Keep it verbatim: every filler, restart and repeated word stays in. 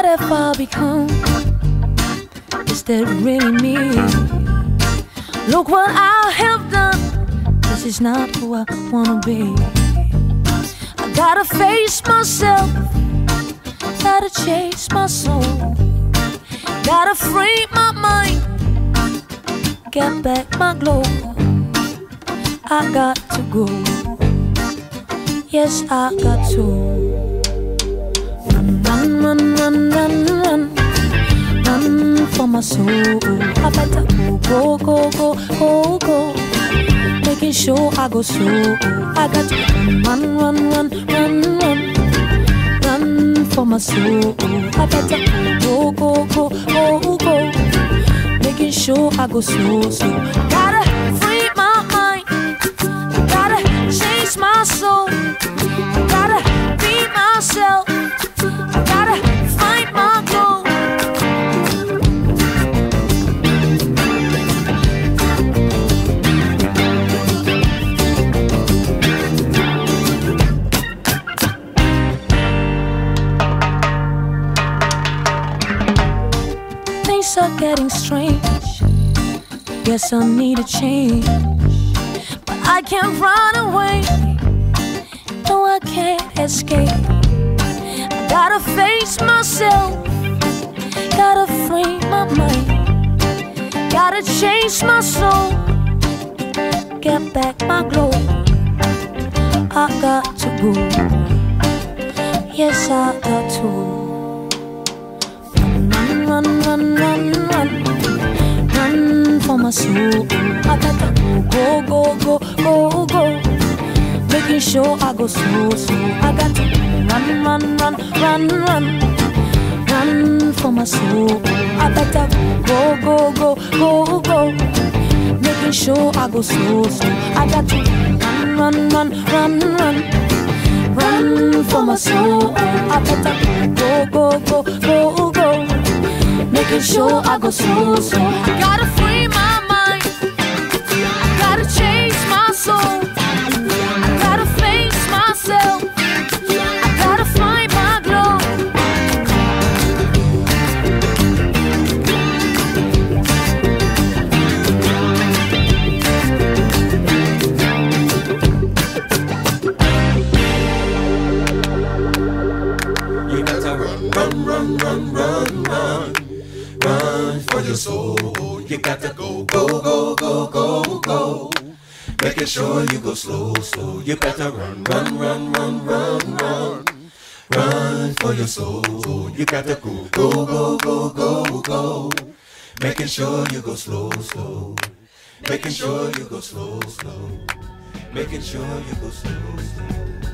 have I become? Is that really me? Look what I have done. This is not who I wanna be. I gotta face myself, gotta chase my soul, gotta free my mind, get back my glow. I got to go, yes I got to. Run, run, run, run, run, run, run for my soul. I better go, go, go, go, go, making sure I go slow. I got to run, run, run, run, run, run for my soul. I better go, go, go, go, go, making sure I go slow, slow. Gotta free my mind, gotta chase my soul, gotta be myself, gotta find my glow. Things are getting strange, guess I need a change, but I can't run away, no I can't escape. I gotta face myself, gotta free my mind, gotta chase my soul, get back my glow. I got to go, yes I got to. Run, run, run, run, run for my soul. I gotta go, go, go, go, go, making sure I go slow, slow. I got to run, run, run, run, run, run for my soul. I gotta go, go, go, go, go, making sure I go slow, slow. I got to run, run, run, run, run, run for my soul. I gotta go, go, go, go, go, making sure I go slow, slow. I gotta free my mind, I gotta chase my soul, I gotta face myself, I gotta find my glow. You gotta run, run, run, run, run, run. Run for your soul. You got to go, go, go, go, go, go, making sure you go slow, slow. You better run, run, run, run, run, run, run for your soul. You got to go, go, go, go, go, go, making sure you go slow, slow, making sure you go slow, slow, making sure you go slow, slow.